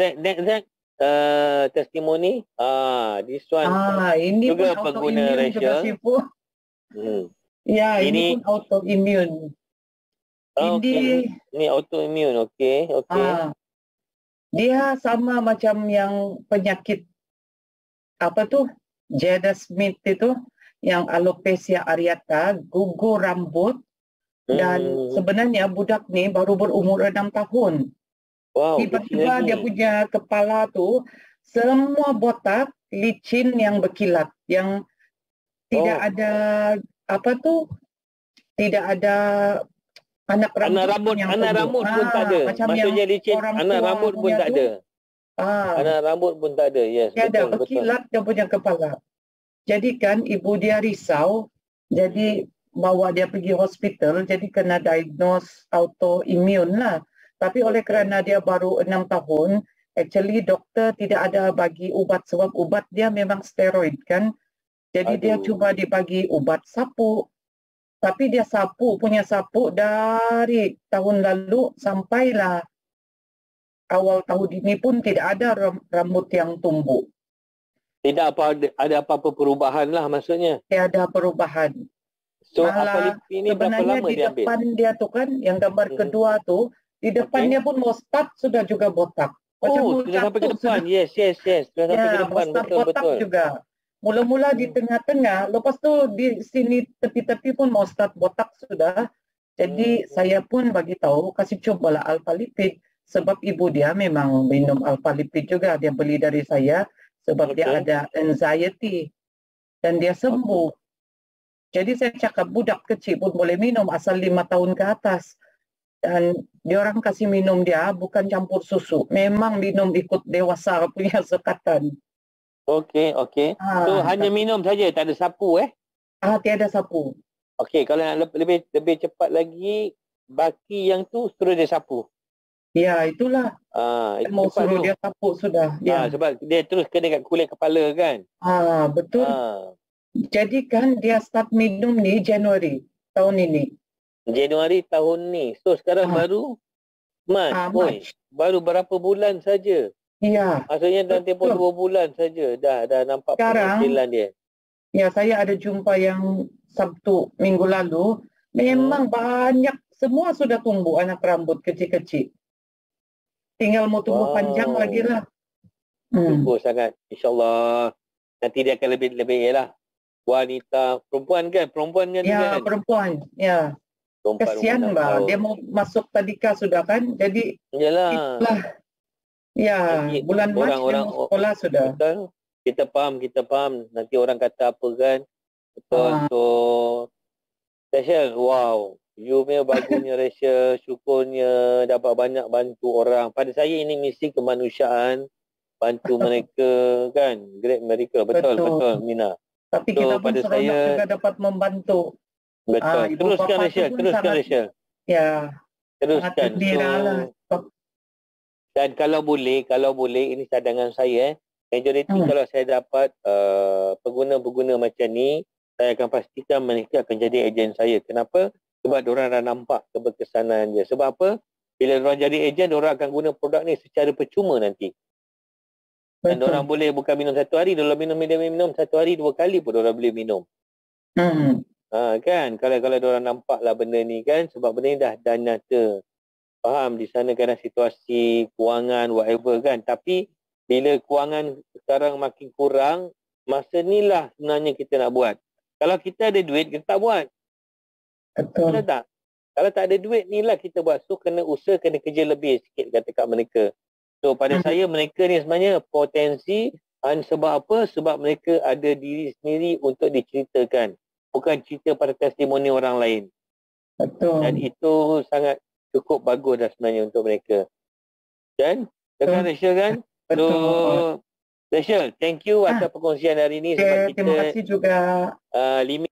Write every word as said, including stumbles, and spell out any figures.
next, next, next. Uh, testimoni. Ah, this one Ah, ini juga pun pengguna autoimmune juga Rachel. Sifu. Hmm. Ya, ini, ini pun Ini autoimmune. oh, Ini okay. Ini autoimmune, okey, okey. ah, dia sama macam yang penyakit apa tuh Jada Smith itu, yang alopecia areata, gugur rambut, dan Hmm. sebenarnya budak ni baru berumur enam tahun. Wow, Tiba-tiba kecil dia lagi. punya kepala tuh semua botak, licin yang berkilat, yang tidak Oh, ada apa tuh, tidak ada anak anak rambut rambut, yang anak tumbuh. rambut pun tak Ah, ada. macam yang Maksudnya licin, orang anak tua rambut pun punya tak tu. ada. Ah, Anak rambut pun tak ada. Yes, tiada, betul, betul. berkilat dia punya kepala. Jadi kan ibu dia risau, jadi bawa dia pergi hospital, jadi kena diagnose autoimmune lah. Tapi oleh Okay. kerana dia baru enam tahun, actually doktor tidak ada bagi ubat sebab ubat dia memang steroid kan. Jadi dia Aduh. cuba dibagi ubat sapu. Tapi dia sapu, punya sapu dari tahun lalu sampailah awal tahun ini pun tidak ada ram- rambut yang tumbuh. Tidak apa ada apa-apa perubahan lah maksudnya. Tiada perubahan. So, Malah apa ini berapa sebenarnya lama di dia ambil? depan dia tu kan, yang gambar Mhm. kedua tu, di depannya Okey. pun mau start sudah juga botak. Macam Oh, mau sudah sampai ke jatuh depan. sudah. Yes, yes, yes. Sudah sampai ke Ya, mau depan. start Betul, botak betul. juga. Mula-mula di Hmm. tengah-tengah, lepas tu di sini tepi-tepi pun mau start botak sudah. Jadi Hmm. saya pun bagi tahu, kasih cobalah alpha lipid. Sebab ibu dia memang minum alpha lipid juga. Dia beli dari saya sebab dia Okey. ada anxiety. Dan dia sembuh. Jadi saya cakap budak kecil pun boleh minum asal lima tahun ke atas. Dan diorang kasih minum dia bukan campur susu. Memang minum ikut dewasa punya sekatan. Okey, okey. So, Ah, hanya tapi, minum saja, tak ada sapu eh? ah tiada sapu. Okey, kalau nak le- lebih lebih cepat lagi, baki yang tu suruh dia sapu. Ya, itulah. Ah, Saya itu mau cepat suruh tu. dia sapu sudah. Ah, Ya. sebab dia terus kena kat kulit kepala kan? Ah, betul. Ah, Jadi kan dia start minum ni Januari tahun ini. Januari tahun ni. So, sekarang Ah, baru Mac. ah Oi, March. baru berapa bulan saja. Ya, Maksudnya dalam tempoh betul. dua bulan saja dah dah nampak Sekarang, penghasilan dia. ya saya ada jumpa yang Sabtu minggu lalu. Memang Hmm. banyak, semua sudah tumbuh anak rambut kecil-kecil. Tinggal mau tumbuh panjang lagi Wow. lah. Hmm. Syukur sangat. InsyaAllah. Nanti dia akan lebih-lebih lah. Wanita, perempuan kan? Perempuan kan tu Ya, kan? perempuan. Ya, Empat umur kesian enam bah. tahun. Dia mau masuk tadika sudah kan. Jadi Yalah. itulah. Ya, Nanti bulan Mac dia orang-orang, mau sekolah sudah. betul. Kita faham, kita faham. Nanti orang kata apa kan? Betul. Ah. So, Rachel, wow. You punya bagusnya Rachel. Syukurnya dapat banyak bantu orang. Pada saya ini misi kemanusiaan. Bantu mereka kan. Great mereka. Betul, betul, Betul. Mina. Tapi So, kita pun pada seronok saya, juga dapat membantu. betul. Ah, ibu Teruskan bapa tu Rachel, pun teruskan sangat, Rachel. ya, sangat Teruskan. gembira lah. So, dan kalau boleh, kalau boleh, ini cadangan saya eh. Majoriti Hmm. kalau saya dapat uh, pengguna-pengguna macam ni, saya akan pastikan mereka akan jadi ejen saya. Kenapa? Sebab diorang dah nampak keberkesanan dia. Sebab apa? Bila diorang jadi ejen, diorang akan guna produk ni secara percuma nanti. Dan Betul. diorang boleh bukan minum satu hari, diorang minum, minum, minum satu hari, dua kali pun diorang boleh minum. Hmm. Ha, kan? Kalau kalau diorang nampak lah benda ni kan, sebab benda ni dah, dah nyata. Faham di sana kadang situasi kewangan whatever kan, tapi bila kewangan sekarang makin kurang, masa ni lah sebenarnya kita nak buat. Kalau kita ada duit, kita tak buat. Betul. Betul tak? Kalau tak ada duit ni lah kita buat. So kena usaha, kena kerja lebih sikit kata kat mereka. So pada Hmm. saya mereka ni sebenarnya potensi. Dan sebab apa? Sebab mereka ada diri sendiri untuk diceritakan. Bukan cerita pada testimoni orang lain. Betul. Dan itu sangat cukup bagus dah sebenarnya untuk mereka. Kan? Kan Rachel kan? So, Betul. Rachel, thank you Ah. atas perkongsian hari ini sebab Okay, kita terima kasih juga. uh, limit